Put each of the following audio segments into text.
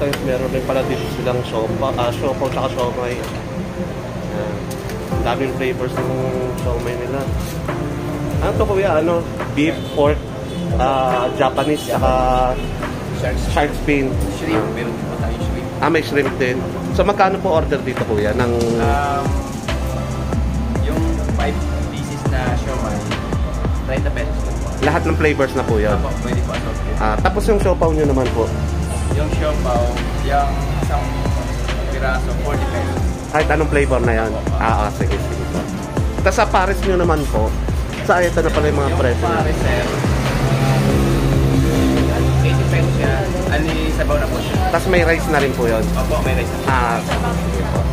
sometimes meron rin pala dito silang siopaw tsaka siomay. Daming flavors ng siomay nila. Ano to kuya? Ano? Beef, pork, Japanese, saka shark fin. Shrimp, meron pa tayo shrimp. May shrimp din. So magkano po order dito kuya? Ng... yung 5 pieces na siomay, 30 pesos po. Lahat ng flavors na po yan? Opo, pwede po assorted. Tapos yung siopaw nyo naman po? Yung siopaw, yung isang piraso, 40 pesos. Kahit anong flavor na yan? Sige, sige po. Tapos sa Paris nyo naman po, sa ito na pala yung mga presyo. Yung Paris, sir, 80 pesos yan. Sabaw na po siya. Tapos may rice na rin po yun? Opo, may rice na po. Sige po.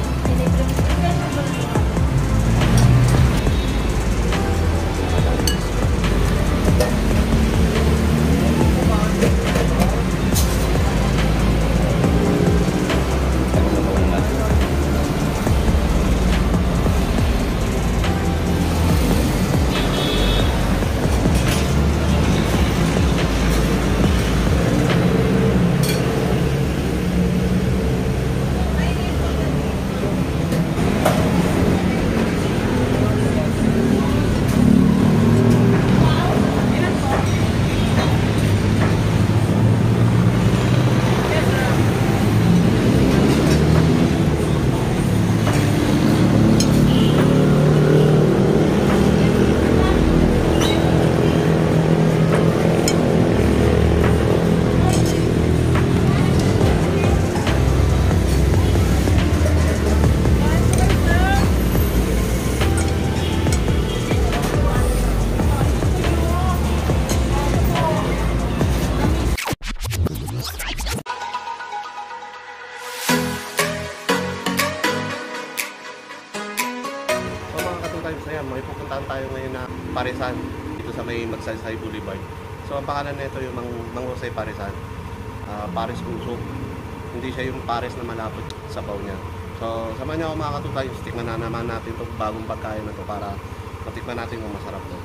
May pupuntahan tayo ngayon na Parisan dito sa may Magsaysay Boulevard. So ang pangalan nito yung Mang Jose Parisan. Paris Puso. Hindi siya yung Paris na malapit sa baw niya. So samahan niyo ako mga katutay, tikman na naman natin itong bagong pagkain na to para matikman natin kung masarap to.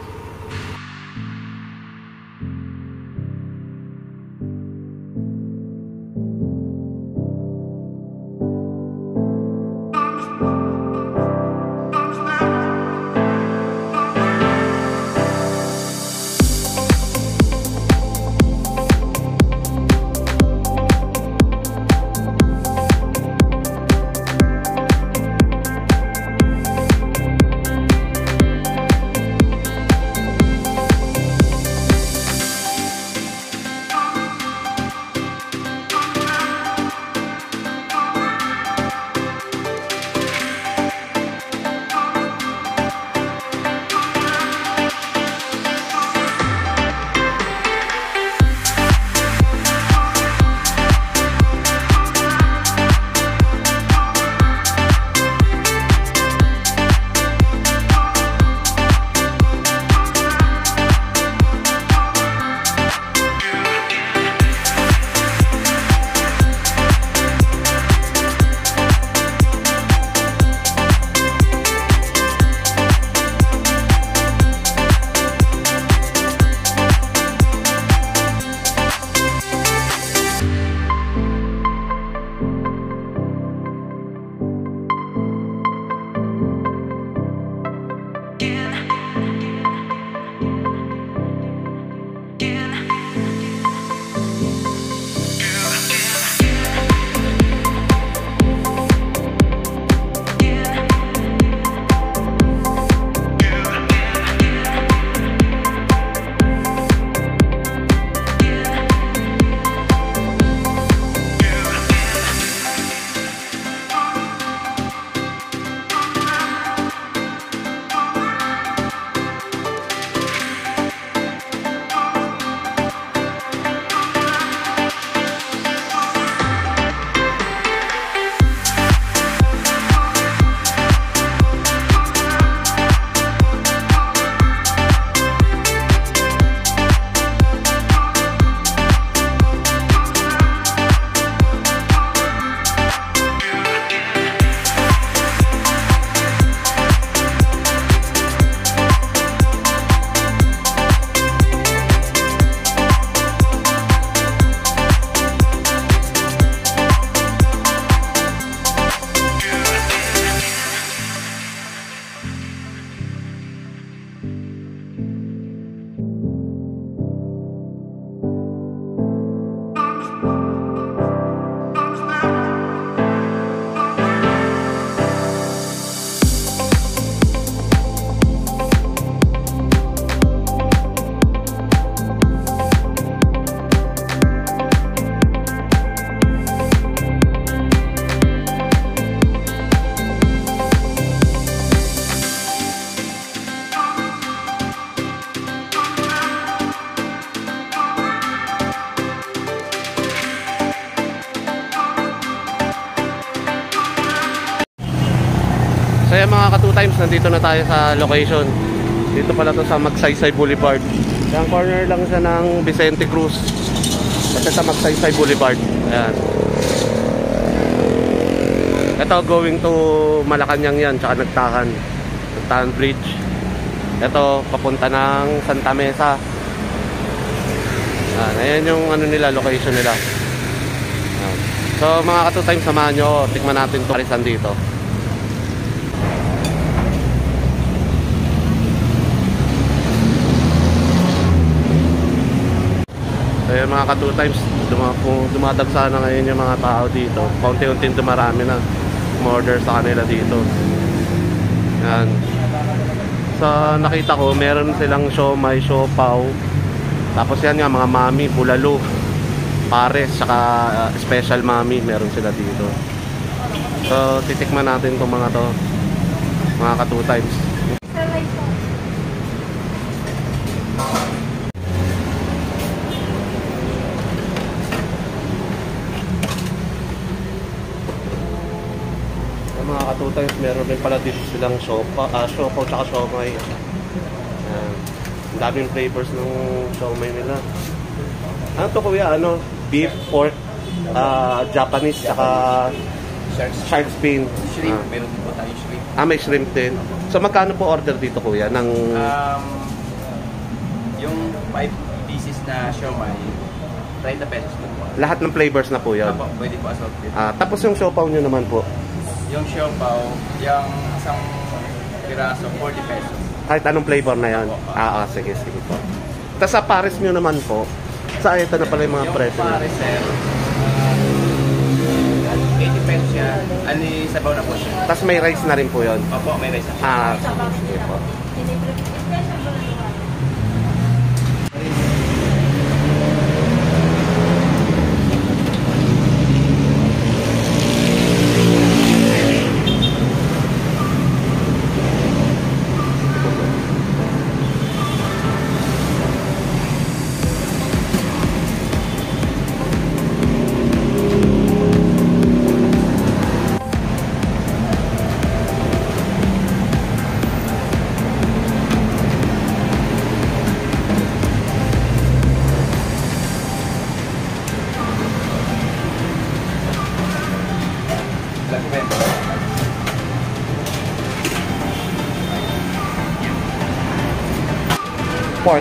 times, nandito na tayo sa location. Dito pala to sa Magsaysay Boulevard. Yung corner lang siya ng Vicente Cruz. Kasi sa Magsaysay Boulevard. Ayan. Ito going to Malacanang yan, tsaka Nagtahan. Nagtahan Bridge. Ito papunta ng Santa Mesa. Ayan yung ano nila, location nila. Ayan. So mga ka-2 times, samahan nyo. Tikman natin ito parisan dito. Ayan mga ka-2 times, dumadagsa na ngayon yung mga tao dito. Kaunti-unting dumarami na order sa kanila dito. Ayan. Sa nakita ko, meron silang siomay, siopaw. Tapos yan nga, mga mami, bulalo, pares, saka special mami, meron sila dito. So, titikman natin itong mga to, mga ka-2 times. Mga ka-2 times, meron din pala dito silang siopaw, tsaka siomay. Ang daming flavors ng siomay nila. Ano to kuya? Ano? Beef, pork, Japanese, tsaka shark fin. Shrimp, meron din po tayo shrimp. May shrimp din. So magkano po order dito kuya? Ng... yung 5 pieces na siomay, 30 pesos na po. Lahat ng flavors na po yan? Apo, pwede po assorted. Tapos yung siopaw nyo naman po? Yung siopaw, yung isang piraso, 40 pesos. Kahit anong flavor na yan? Sige po. Tapos sa pares nyo naman po, sa ito na pala yung mga presyo. Yung pares, sir, 80 pesos siya. Sabaw na po siya. Tapos may rice na rin po yun? Opo, may rice na. Sige po. Pork.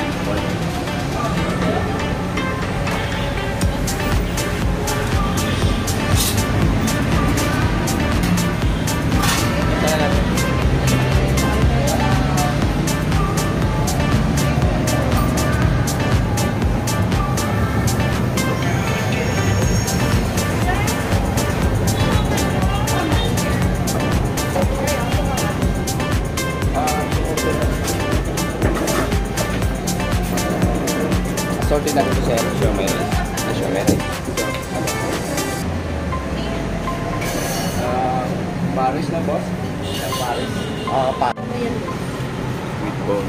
Assorted natin ito sa siomay rice. Paris na boss? Paris. With bone.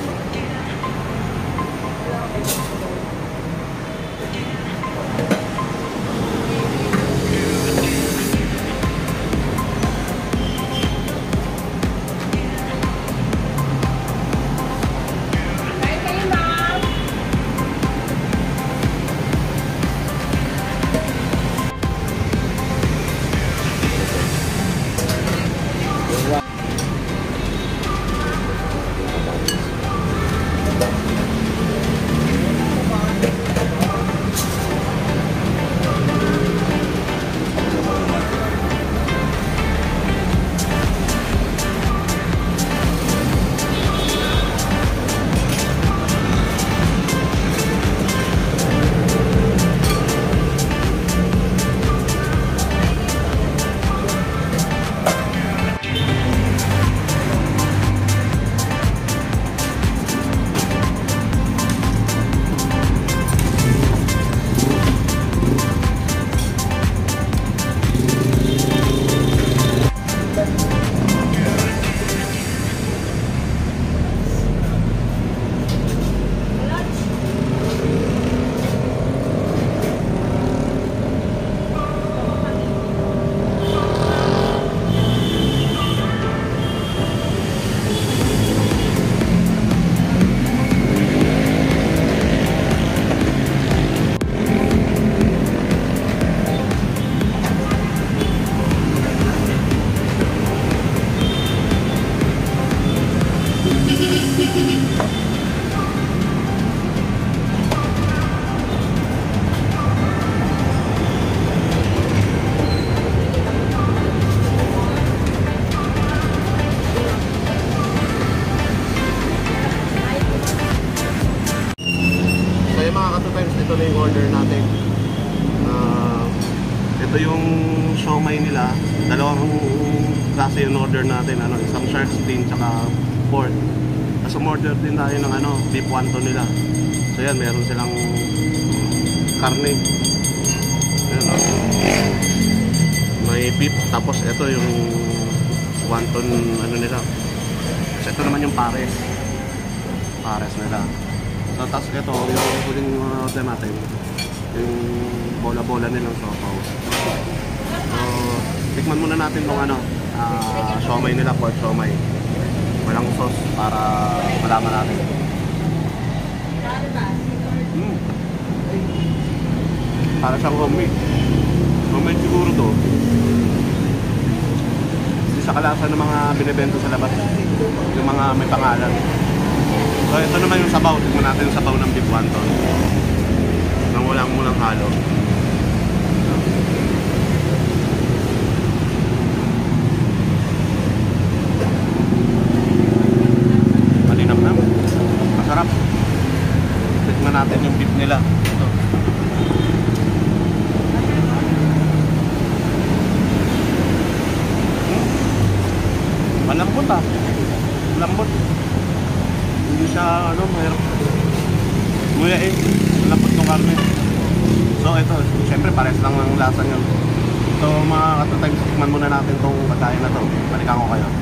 Mga ka-2times, ito na yung order natin. Ito yung siomai nila. Dalawang klase yung order natin. Isang shark fin tsaka pork. Tapos umorder din tayo ng beef wonton nila. So yan, meron silang karne. Ayan, may beef. Tapos ito yung wonton nila. So ito naman yung pares. Pares nila. So, tapos ito, yung huling order natin, yung bola-bola nilang sopaw. So, tikman muna natin itong siomai nila, pork siomai. Walang sauce para malaman natin. Para siyang homemade. Homemade siguro to. Hindi sa kalasa ng mga binibenta sa labas. Yung mga may pangalan. So ito naman yung sabaw. Tignan natin yung sabaw ng beef wonton. Nang walang munang halo. Malinamnam. Masarap. Tignan natin yung beef nila. Ito. Malambot ah. Malambot. Hindi siya, mahirap. Nguyain. Malambot ng karne. So, ito. Siyempre, pares lang ang lasa nyo. So, mga ka-2times, tikman muna natin itong pagkain na to. Balikan ko kayo.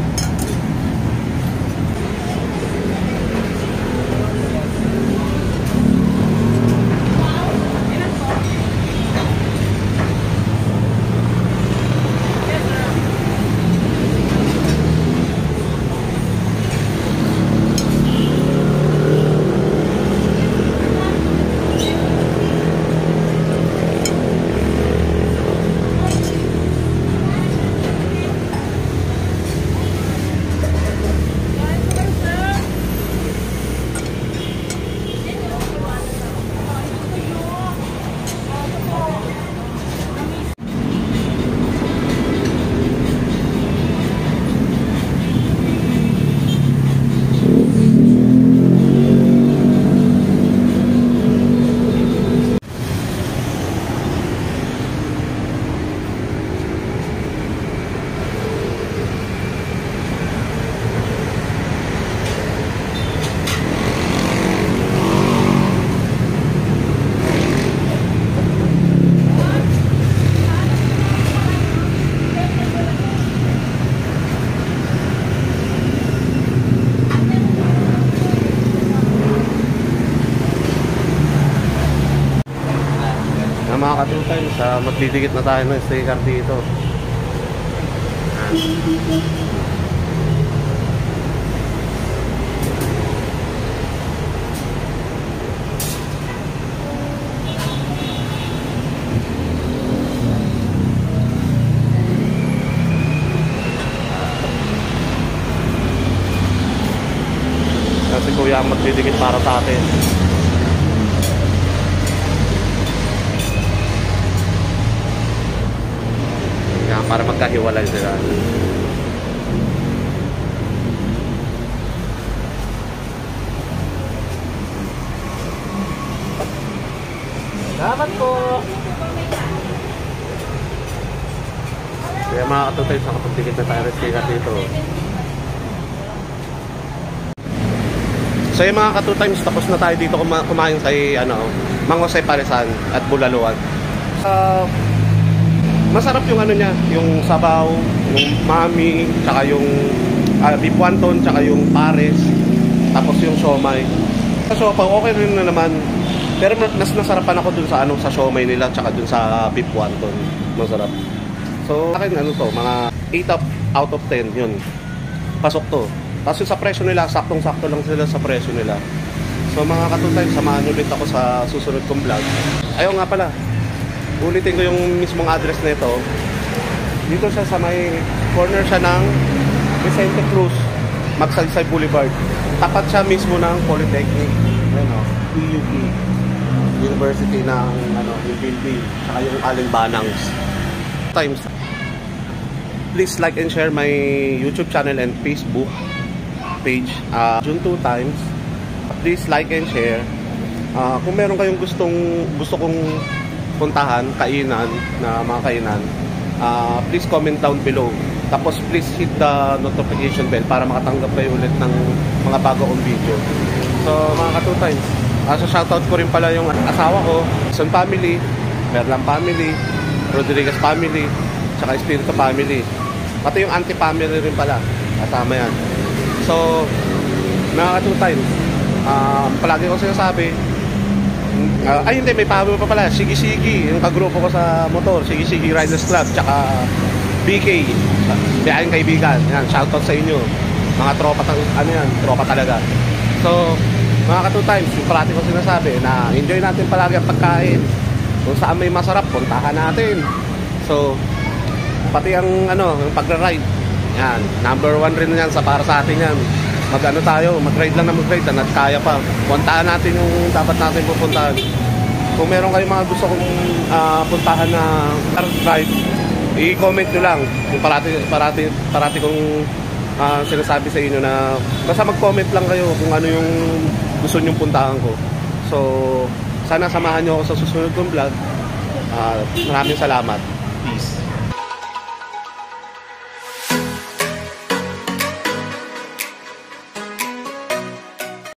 Mga ka-2times, magdidikit na tayo ng sticker dito. Kasi kuya ang magdidikit para sa atin. Para magkahiwalay sila. Salamat po. Kaya mga ka-2times, nakapagdikit na tayo ng sticker dito. So yung mga ka-2times, tapos na tayo dito kumain sa Mang Jose Parisan at Bulaluan. Masarap yung niya, yung sabaw, yung mami, tsaka yung beef wonton, tsaka yung pares, tapos yung siomai. Sa siopaw, okay rin na naman. Pero mas nasarapan ako dun sa sa siomai nila, tsaka dun sa beef wonton. Masarap. So, akin mga 8 out of 10 yun. Pasok to. Tapos yung sa presyo nila, saktong-sakto lang sila sa presyo nila. So mga ka-2times, samahan ulit ako sa susunod kong vlog. Ayaw nga pala. Ulitin ko yung mismong address nito. Dito siya sa may corner siya ng Vicente Cruz Magsaysay Boulevard. Tapat siya mismo ng Polytechnic. Ayan o, PUP. University ng yung building. Saka yung Alimbanangs. Times. Please like and share my YouTube channel and Facebook page. June 2 times. Please like and share. Kung meron kayong gusto kong puntahan, kainan, na mga kainan, please comment down below. Tapos please hit the notification bell para makatanggap kayo ulit ng mga bago kong video. So mga ka-2 times, so shoutout ko rin pala yung asawa ko, Son family, Merlan family, Rodriguez family, tsaka Espiritu family. Pati yung auntie family rin pala, kasama yan. So mga ka-2 times, palagi ko sinasabi, ay hindi, may pahabo pa pala, Sigi-Sigi, yung kagrupo ko sa motor, Sigi-Sigi Riders Club, tsaka BK, biyayang kaibigan. Yan, shoutout sa inyo. Mga tropa, tropa talaga. So, mga ka-2 times, yung parati ko sinasabi na enjoy natin palagi ang pagkain. Kung saan may masarap, puntahan natin. So, pati ang yung pagra-ride. Yan, number 1 rin yan para sa atin yan. Mag-ride lang na mag-ride at kaya pa. Puntahan natin yung dapat natin pupuntahan. Kung meron kayong mga gusto kong puntahan na ride, i-comment nyo lang. Yung parati kong sinasabi sa inyo na basta mag-comment lang kayo kung ano yung gusto nyong puntahan ko. So, sana samahan nyo ako sa susunod kong vlog. Maraming salamat. Peace.